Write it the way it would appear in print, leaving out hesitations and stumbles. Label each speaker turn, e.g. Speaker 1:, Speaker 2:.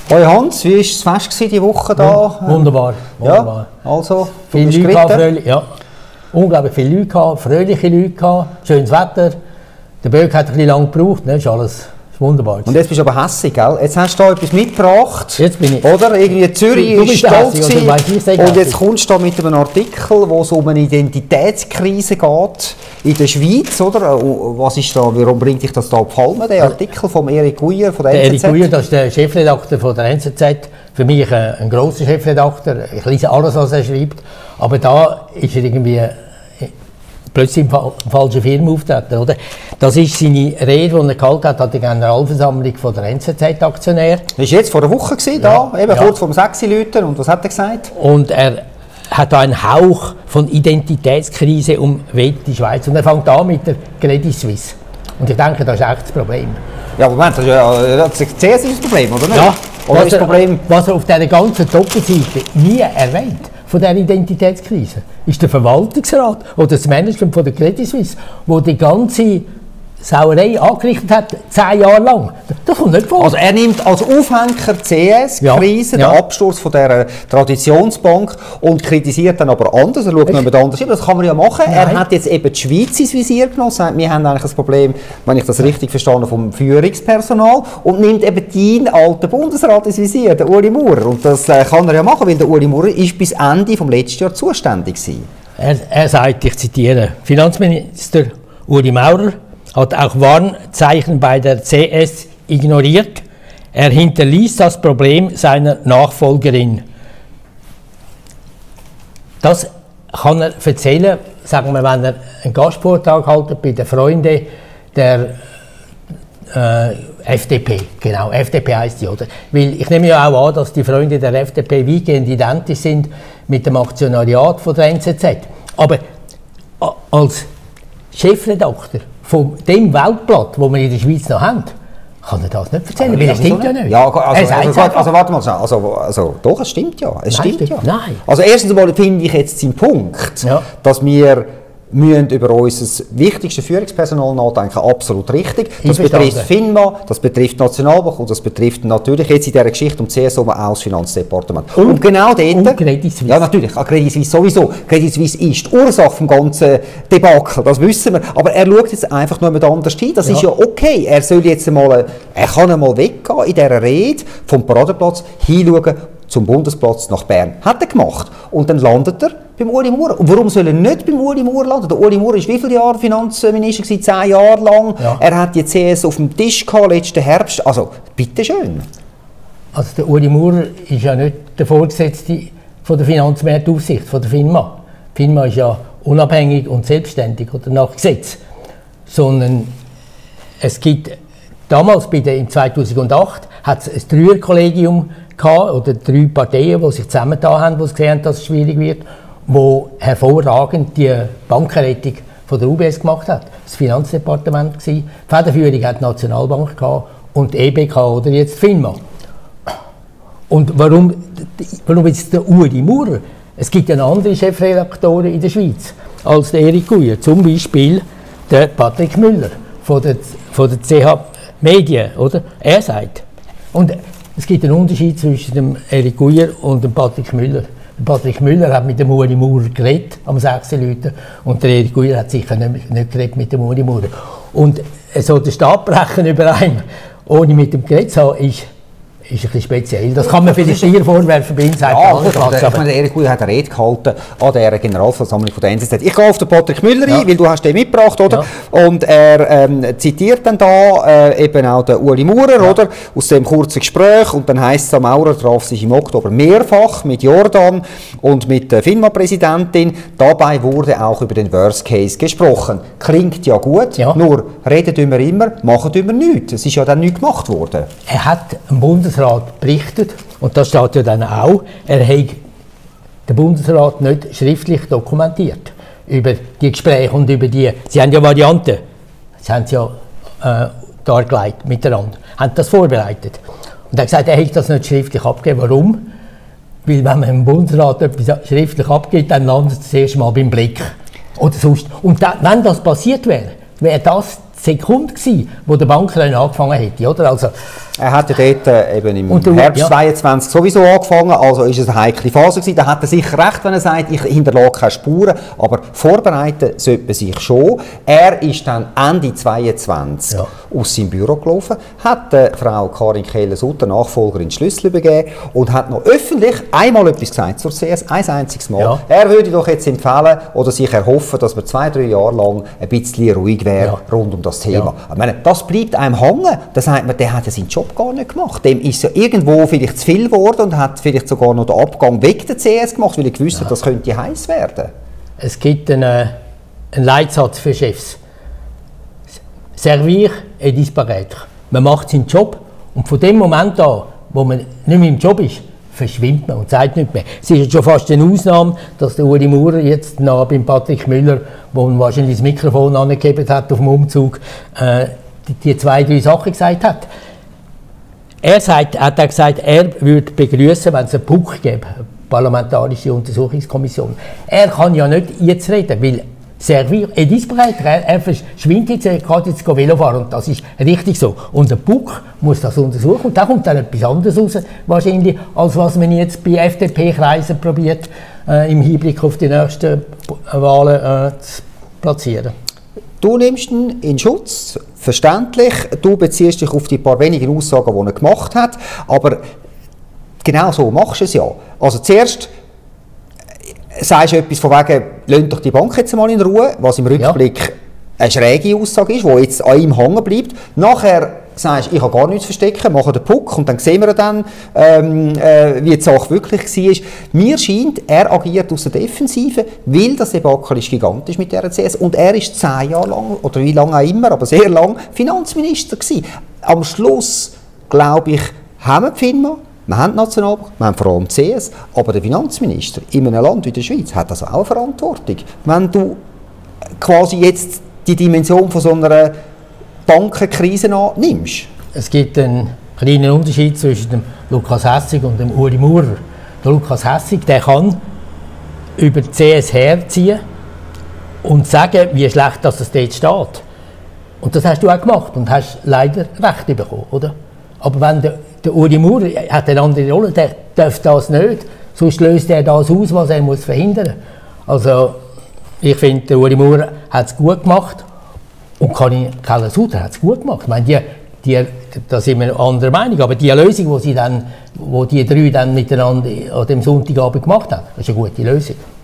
Speaker 1: Hoi Hans, wie war das Fest diese Woche da?
Speaker 2: Wunderbar.
Speaker 1: Ja, also,
Speaker 2: viele Leute, ja. Unglaublich viele Leute, fröhliche Leute, schönes Wetter. Der Böck hat ein bisschen lange gebraucht, ne? Ist alles wunderbar.
Speaker 1: Und jetzt bist du aber hässig, gell? Jetzt hast du da etwas mitgebracht.
Speaker 2: Jetzt bin ich.
Speaker 1: Oder? Irgendwie Zürich ist stolz gewesen. Und jetzt kommst du da mit einem Artikel, wo es um eine Identitätskrise geht in der Schweiz, oder? Was ist da, warum bringt dich das da auf Palme, der Artikel von Erik Guyer von der NZZ?
Speaker 2: Erik Guyer, das ist der Chefredakteur von der NZZ. Für mich ein grosser Chefredakteur. Ich lese alles, was er schreibt. Aber da ist er irgendwie plötzlich im falschen Film auftreten, oder? Das ist seine Rede, die er gehalten hat an der Generalversammlung von der NZZ-Aktionär.
Speaker 1: Das war jetzt vor einer Woche gewesen, da, eben kurz vor dem 6 Uhr. Und was hat er gesagt?
Speaker 2: Und er hat da einen Hauch von Identitätskrise umweht die Schweiz. Und er fängt an mit der Credit Suisse. Und ich denke, das ist echt das Problem.
Speaker 1: Ja, Moment, das ist ja das Problem, oder nicht?
Speaker 2: Ja,
Speaker 1: oder ist das Problem?
Speaker 2: Was er auf dieser ganzen Doppelseite nie erwähnt, von dieser Identitätskrise, ist der Verwaltungsrat oder das Management von der Credit Suisse, wo die ganze Sauerei angerichtet hat, 10 Jahre lang. Das kommt nicht vor.
Speaker 1: Also er nimmt als Aufhänger die CS-Krise, den Absturz von dieser Traditionsbank, und kritisiert dann aber anders. Er schaut noch jemand anders. Das kann man ja machen. Nein. Er hat jetzt eben die Schweiz ins Visier genommen, sagt, wir haben eigentlich ein Problem, wenn ich das richtig verstanden, vom Führungspersonal, und nimmt eben deinen alten Bundesrat ins Visier, den Ueli Maurer. Und das kann er ja machen, weil der Ueli Maurer ist bis Ende des letzten Jahres zuständig war.
Speaker 2: Er sagt, ich zitiere, Finanzminister Ueli Maurer hat auch Warnzeichen bei der CS ignoriert. Er hinterließ das Problem seiner Nachfolgerin. Das kann er erzählen, sagen wir, wenn er einen Gastvortrag hält bei den Freunden der FDP. Genau, FDP heisst die, oder? Weil ich nehme ja auch an, dass die Freunde der FDP weitgehend identisch sind mit dem Aktionariat von der NZZ. Aber als Chefredakteur von dem Weltblatt, das wir in der Schweiz noch haben, kann er das nicht erzählen, weil das stimmt ja nicht.
Speaker 1: Ja, also warte mal, also doch, es stimmt ja. Es stimmt ja.
Speaker 2: Nein.
Speaker 1: Also erstens einmal finde ich jetzt den Punkt, dass wir müssen über unser wichtigstes Führungspersonal nachdenken, absolut richtig. Das betrifft FINMA, das betrifft Nationalbank und das betrifft natürlich jetzt in dieser Geschichte um CSO auch das Finanzdepartement. Und genau dort...
Speaker 2: Und Credit Suisse.
Speaker 1: Ja, natürlich, Credit Suisse sowieso. Credit Suisse ist die Ursache vom ganzen Debakel, das wissen wir. Aber er schaut jetzt einfach noch jemand anders hin. Das ist ja okay. Er soll jetzt einmal, er kann einmal weggehen in dieser Rede vom Paradeplatz, hinschauen zum Bundesplatz nach Bern. Hat er gemacht. Und dann landet er beim Ueli Maurer. Und warum soll er nicht beim Ueli Maurer landen? Der Ueli Maurer war wie viele Jahre Finanzminister? 10 Jahre lang. Ja. Er hat die CS auf dem Tisch gehabt, letzten Herbst. Also, bitteschön.
Speaker 2: Also der Ueli Maurer ist ja nicht der Vorgesetzte von der Finanzmarktaufsicht, von der FINMA. Die FINMA ist ja unabhängig und selbstständig oder nach Gesetz. Sondern es gibt, damals im 2008 hat es ein Dreierkollegium gehabt, oder 3 Parteien, die sich zusammengetan haben, die gesehen haben, dass es schwierig wird, wo hervorragend die Bankenrettung von der UBS gemacht hat. Das Finanzdepartement war. Die Federführung hat die Nationalbank gehabt und die EBK oder jetzt die FINMA. Und warum jetzt der Ueli Maurer? Es gibt ja andere Chefredaktoren in der Schweiz als der Erik Guyer, zum Beispiel der Patrick Müller von der CH Medien, oder? Er sagt, und es gibt einen Unterschied zwischen dem Erik Guyer und dem Patrick Müller. Der Patrick Müller hat mit dem Ueli Maurer geredet, am 6. Leuten, und der Erik Guyer hat sicher nicht geredet mit dem Ueli Maurer. Und so der Stab über einen, ohne mit dem geredet zu haben, ist ein bisschen speziell. Das kann man vielleicht hier vorwerfen, bei uns.
Speaker 1: Ja, der Erik Guyer hat eine Rede gehalten an der Generalversammlung von der NZZ. Ich gehe auf den Patrick Müller ein, weil du hast den mitgebracht, oder? Ja. Und er zitiert dann da eben auch den Ueli Maurer, oder? Aus dem kurzen Gespräch. Und dann heisst es, Maurer traf sich im Oktober mehrfach mit Jordan und mit der FINMA-Präsidentin. Dabei wurde auch über den Worst Case gesprochen. Klingt ja gut, nur reden wir immer, machen wir nichts. Es ist ja dann nichts gemacht worden.
Speaker 2: Er hat im Bundesrat berichtet, und das steht ja dann auch, er hat den Bundesrat nicht schriftlich dokumentiert über die Gespräche und über die, sie haben ja Varianten, sie haben es ja dargelegt miteinander, haben das vorbereitet. Und er hat gesagt, er hätte das nicht schriftlich abgegeben. Warum? Weil wenn man im Bundesrat etwas schriftlich abgibt, dann landet es zuerst mal beim Blick. Oder sonst. Und wenn das passiert wäre, wäre das die Sekunde gewesen, wo der Banker angefangen hätte. Oder? Also,
Speaker 1: Er hat ja dort eben im Herbst 22 sowieso angefangen, also ist es eine heikle Phase gewesen. Da hat er sicher recht, wenn er sagt, ich hinterlasse keine Spuren, aber vorbereiten sollte man sich schon. Er ist dann Ende 22 aus seinem Büro gelaufen, hat Frau Karin Keller-Sutter, Nachfolgerin, Schlüssel übergeben und hat noch öffentlich einmal etwas gesagt zur CS, ein einziges Mal. Ja. Er würde doch jetzt empfehlen oder sich erhoffen, dass man 2-3 Jahre lang ein bisschen ruhig wäre rund um das Thema. Ich meine, das bleibt einem hängen. Da sagt man, der hat ja seinen Job gar nicht gemacht. Dem ist ja irgendwo vielleicht zu viel geworden und hat vielleicht sogar noch den Abgang weg der CS gemacht, weil er gewusst hat, das könnte heiß werden. Es gibt einen
Speaker 2: Leitsatz für Chefs. Servir et disparaître. Man macht seinen Job und von dem Moment an, wo man nicht mehr im Job ist, verschwimmt man und sagt nicht mehr. Es ist schon fast eine Ausnahme, dass der Uli Maurer jetzt nach beim Patrick Müller, wo ihm wahrscheinlich das Mikrofon angegeben hat auf dem Umzug, die 2-3 Sachen gesagt hat. Er hat gesagt, er würde begrüßen, wenn es einen Puck gäbe, eine parlamentarische Untersuchungskommission. Er kann ja nicht jetzt reden, weil Servir et disparaître. Er verschwindet jetzt, er kann jetzt Velo fahren und das ist richtig so. Und der Puck muss das untersuchen und da kommt dann etwas anderes raus, wahrscheinlich, als was man jetzt bei FDP-Kreisen probiert, im Hinblick auf die nächsten Wahlen zu platzieren.
Speaker 1: Du nimmst ihn in Schutz, verständlich. Du beziehst dich auf die paar wenigen Aussagen, die er gemacht hat, aber genau so machst du es ja. Also zuerst sagst du etwas von wegen, lasst doch die Bank jetzt mal in Ruhe, was im Rückblick eine schräge Aussage ist, die jetzt an ihm hängen bleibt. Nachher sagst du, ich habe gar nichts zu verstecken, mache den Puck und dann sehen wir dann, wie die Sache wirklich war. Mir scheint, er agiert aus der Defensive, weil das Debakel ist gigantisch mit der CS und er ist 10 Jahre lang, oder wie lange auch immer, aber sehr lang, Finanzminister gewesen. Am Schluss, glaube ich, haben wir die FINMA, wir haben die Nationalbank, wir haben vor allem die CS, aber der Finanzminister in einem Land wie der Schweiz hat also auch eine Verantwortung. Wenn du quasi jetzt die Dimension von so einer Bankenkrise nimmst.
Speaker 2: Es gibt einen kleinen Unterschied zwischen dem Lukas Hässig und dem Uli Maurer. Der Lukas Hässig, der kann über die CS herziehen und sagen, wie schlecht dass es dort steht. Und das hast du auch gemacht und hast leider Recht bekommen, oder? Aber wenn der Uli Maurer hat eine andere Rolle, der darf das nicht, sonst löst er das aus, was er muss verhindern muss. Also ich finde, der Uli Maurer hat es gut gemacht und Karin Keller-Sutter hat es gut gemacht. Ich meine, da sind wir anderer Meinung, aber die Lösung, die die drei dann miteinander an dem Sonntagabend gemacht haben, das ist eine gute Lösung.